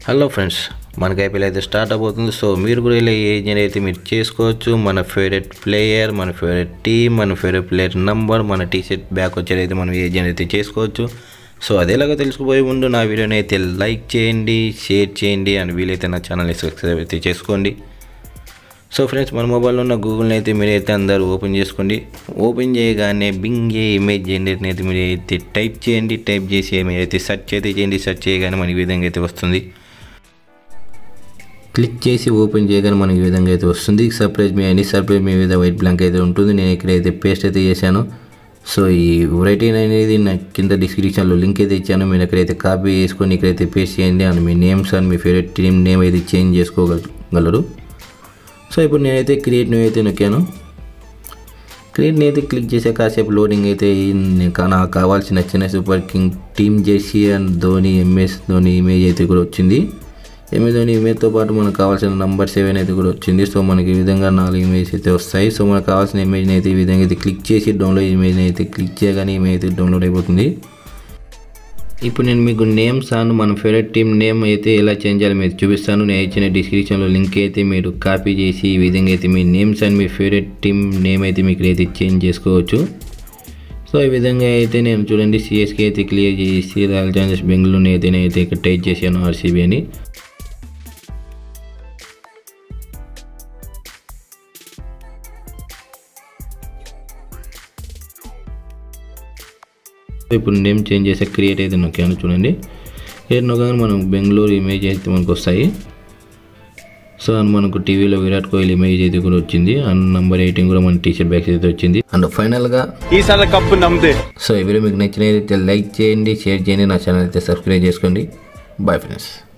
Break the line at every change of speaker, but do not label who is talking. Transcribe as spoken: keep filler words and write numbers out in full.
Hello friends, మనకి IPL అయితే start అయిపోతుంది. సో మీరు కూడా ఇలా ఏజ్ అయితే మీరు చేసుకోవచ్చు. మన ఫేవరెట్ ప్లేయర్, మన ఫేవరెట్ టీమ్, మన ఫేవరెట్ ప్లేయర్ నంబర్, మన టీ షర్ట్ బ్యాక్ వచ్చేది అయితే మనం ఏజ్ అయితే చేసుకోవచ్చు. సో అదేలాగా తెలుసుకుపోయే ముందు నా వీడియోని అయితే లైక్ చేయండి, షేర్ చేయండి అండ్ వీలైతే నా ఛానల్ని సబ్స్క్రైబ్ అయితే చేసుకోండి. సో ఫ్రెండ్స్, మన మొబైల్లో ఉన్న గూగుల్ని అయితే మీరైతే అందరూ ఓపెన్ చేసుకోండి. ఓపెన్ చేయగానే బింగ్ ఏ ఇమేజ్ జనరేట్ని అయితే మీరు అయితే టైప్ చేయండి. టైప్ చేసి మీరైతే సెర్చ్ అయితే చేయండి. సెర్చ్ చేయగానే మనకి ఈ విధంగా అయితే వస్తుంది. క్లిక్ చేసి ఓపెన్ చేయగానే మనకి ఈ విధంగా అయితే వస్తుంది. సర్ప్రైజ్ మీ అని సర్ప్రైజ్ మీ మీద వైట్ బ్లాంక్ అయితే ఉంటుంది. నేను ఇక్కడైతే పేస్ట్ అయితే చేశాను. సో ఈ wirttin అనేది నా కింద డిస్క్రిప్షన్లో లింక్ అయితే ఇచ్చాను. మీరు ఇక్కడైతే కాపీ చేసుకొని ఇక్కడైతే పేస్ట్ చేయండి అండ్ మీ నేమ్స్ అండ్ మీ ఫేవరెట్ టీమ్ నేమ్ అయితే చేంజ్ చేసుకోగలరు. సో ఇప్పుడు నేనైతే క్రియేట్ న్యూ అయితే నొక్కాను. క్రియేట్ న్యూ అయితే క్లిక్ చేసే కాసేపు లోడింగ్ అయితే నాకు కావాల్సిన నచ్చిన super king team jersey and Dhoni MS Dhoni image అయితే కూడా వచ్చింది. ఎంఎస్ ధోని ఇమేజ్తో పాటు మనకు కావాల్సిన నంబర్ సెవెన్ అయితే కూడా వచ్చింది. సో మనకి ఈ విధంగా నాలుగు ఇమేజ్ అయితే వస్తాయి. సో మనకు కావాల్సిన ఇమేజ్ని అయితే ఈ విధంగా అయితే క్లిక్ చేసి డౌన్లోడ్ ఇమేజ్ని అయితే క్లిక్ చేయగానే ఇమేజ్ అయితే డౌన్లోడ్ అయిపోతుంది. ఇప్పుడు నేను మీకు నేమ్స్ అండ్ మన ఫేవరెట్ టీమ్ నేమ్ అయితే ఎలా చేంజ్ చేయాలి మీరు చూపిస్తాను. నేను ఇచ్చిన డిస్క్రిప్షన్లో లింక్ అయితే మీరు కాపీ చేసి ఈ విధంగా అయితే మీ నేమ్స్ అండ్ మీ ఫేవరెట్ టీమ్ నేమ్ అయితే మీకు అయితే చేంజ్ చేసుకోవచ్చు. సో ఈ విధంగా అయితే నేను చూడండి సిఎస్కే అయితే క్లియర్ చేసి రాయల్ ఛాలెంజర్స్ బెంగళూరు అయితే నేనైతే ఇక్కడ టైప్ చేశాను ఆర్సీబీ అని. ఇప్పుడు నేమ్ చేంజ్ చేసే క్రియేట్ అయితే నొక్కాను చూడండి. క్రియేట్ నొక్కగానే మనం బెంగళూరు ఇమేజ్ అయితే మనకు వస్తాయి. సో అండ్ మనకు టీవీలో విరాట్ కోహ్లీ ఇమేజ్ అయితే కూడా వచ్చింది అండ్ నంబర్ ఎయిటీన్ కూడా మన టీ షర్ట్ బ్యాక్ అయితే వచ్చింది. అండ్ ఫైనల్గా ఈసారి కప్పు నమ్మదే. సో ఈ వీడియో మీకు నచ్చినట్లయితే లైక్ చేయండి, షేర్ చేయండి, నా ఛానల్ అయితే సబ్స్క్రైబ్ చేసుకోండి. Bye friends.